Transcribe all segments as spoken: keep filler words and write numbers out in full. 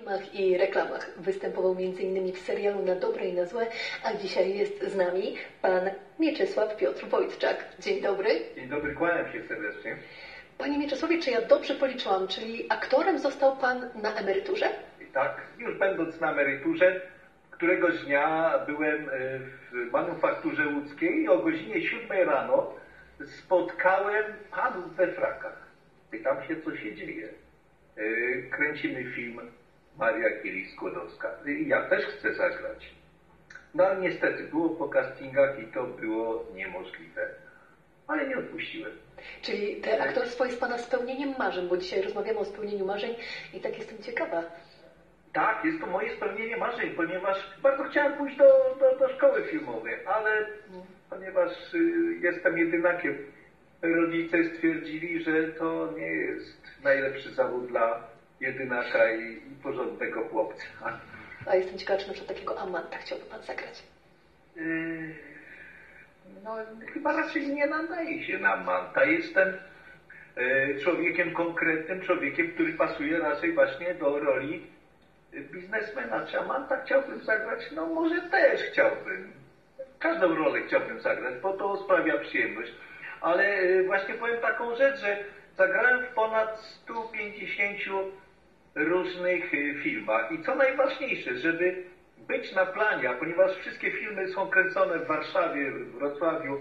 filmach i reklamach. Występował między innymi w serialu Na dobre i na złe, a dzisiaj jest z nami pan Mieczysław Piotr Wojtczak. Dzień dobry. Dzień dobry, kłaniam się serdecznie. Panie Mieczysławie, czy ja dobrze policzyłam, czyli aktorem został pan na emeryturze? I tak, już będąc na emeryturze, któregoś dnia byłem w manufakturze łódzkiej i o godzinie siódmej rano spotkałem panów we frakach. Pytam się, co się dzieje. Kręcimy film Maria Curie-Skłodowska. Ja też chcę zagrać. No ale niestety było po castingach i to było niemożliwe. Ale nie odpuściłem. Czyli te aktorstwo jest pana spełnieniem marzeń, bo dzisiaj rozmawiamy o spełnieniu marzeń i tak jestem ciekawa. Tak, jest to moje spełnienie marzeń, ponieważ bardzo chciałem pójść do, do, do szkoły filmowej, ale ponieważ y, jestem jedynakiem, rodzice stwierdzili, że to nie jest najlepszy zawód dla jedynaka i, i porządnego chłopca. A jestem ciekawa, czy na przykład takiego amanta chciałby pan zagrać? Yy, no chyba raczej nie nadaje się na amanta. Jestem yy, człowiekiem konkretnym, człowiekiem, który pasuje raczej właśnie do roli biznesmena. Czy amanta chciałbym zagrać? No może też chciałbym. Każdą rolę chciałbym zagrać, bo to sprawia przyjemność. Ale właśnie powiem taką rzecz, że zagrałem w ponad stu pięćdziesięciu różnych filmach. I co najważniejsze, żeby być na planie, a ponieważ wszystkie filmy są kręcone w Warszawie, w Wrocławiu,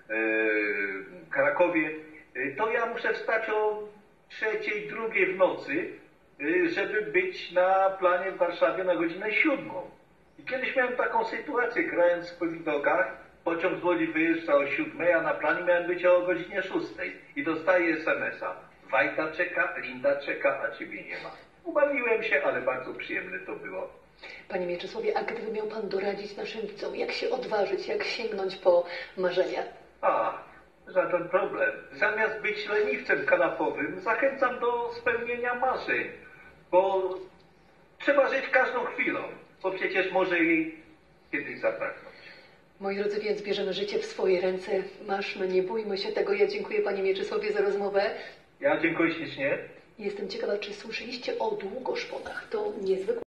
Krakowie, to ja muszę wstać o trzeciej, drugiej w nocy, żeby być na planie w Warszawie na godzinę siódmą. I kiedyś miałem taką sytuację, grając w Powidogach, pociąg z Łodzi wyjeżdża o siódmej, a na planie miałem być o godzinie szóstej. I dostaję es em es a. Wajda czeka, Linda czeka, a ciebie nie ma. Ubawiłem się, ale bardzo przyjemne to było. Panie Mieczysławie, a gdyby miał pan doradzić naszym widzom, jak się odważyć, jak sięgnąć po marzenia? A, żaden problem. Zamiast być leniwcem kanapowym, zachęcam do spełnienia marzeń. Bo trzeba żyć każdą chwilą, bo przecież może jej kiedyś zabraknąć. Moi drodzy, więc bierzemy życie w swoje ręce. Maszmy, nie bójmy się tego. Ja dziękuję panie Mieczysławie za rozmowę. Ja dziękuję ślicznie. Jestem ciekawa, czy słyszeliście o długoszponach. To niezwykłe.